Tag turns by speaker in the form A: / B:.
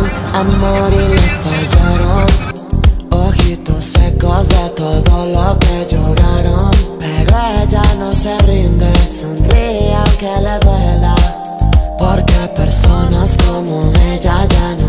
A: amor y le fallaron. Ojitos secos de todo lo que lloraron, pero ella no se rinde, sonríe aunque le duela, porque personas como ella ya no